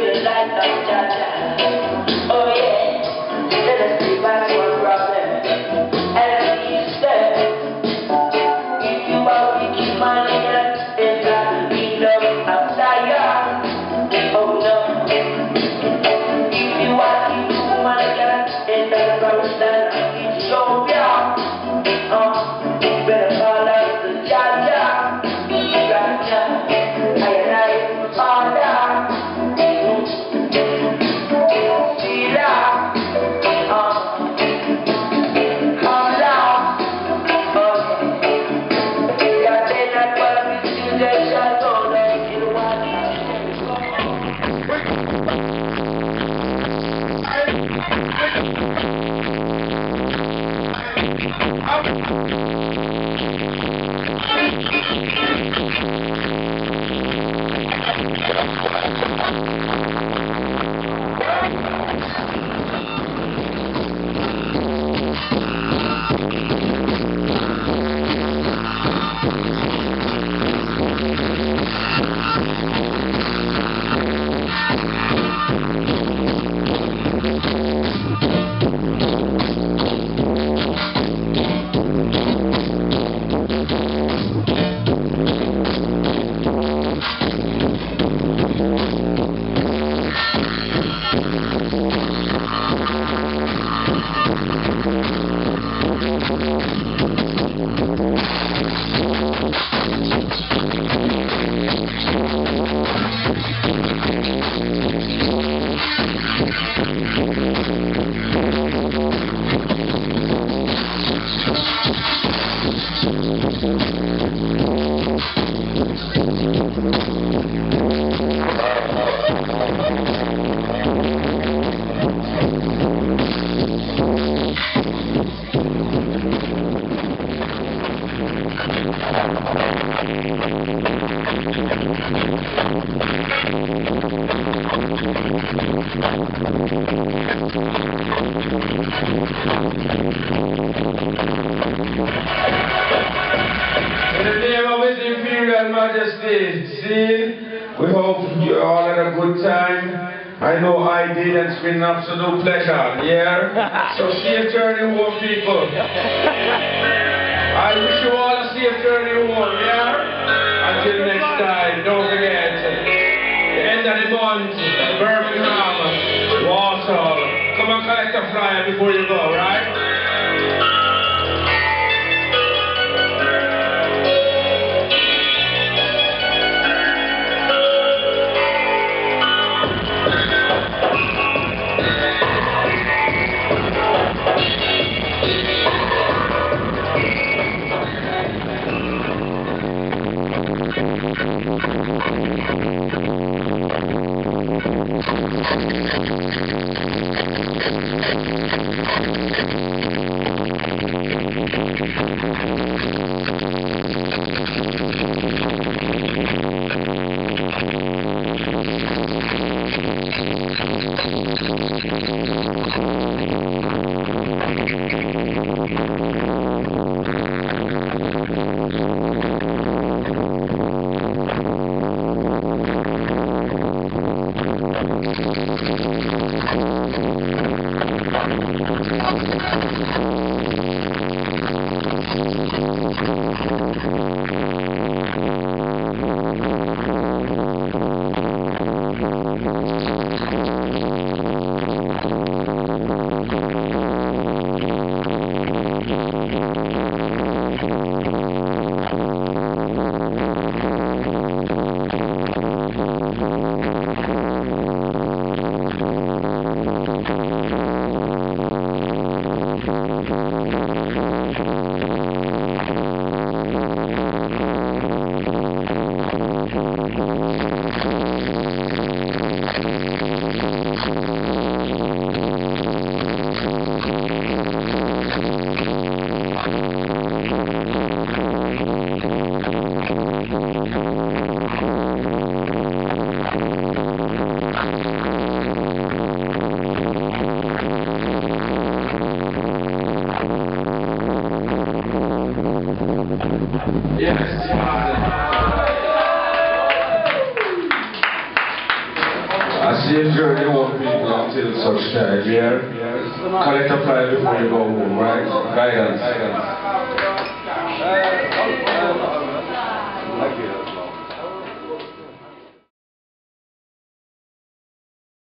It's been an absolute pleasure, yeah? So safe journey home, people. I wish you all a safe journey home, yeah? Until next time, don't forget, the end of the month, Birmingham, Walsall. Come and collect a flyer before you go, right? A safe journey home, people, until such time, yeah? Collect a flyer before you go home, right? Guidance.